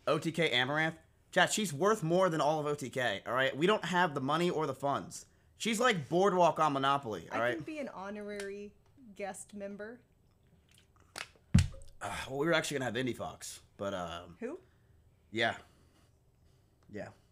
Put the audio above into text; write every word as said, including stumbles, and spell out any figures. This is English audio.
O T K Amaranth. Chat, she's worth more than all of O T K, all right? We don't have the money or the funds. She's like Boardwalk on Monopoly, all right? I can be an honorary guest member. Uh, well, we were actually going to have Indie Fox, but... Uh, Who? Yeah. Yeah.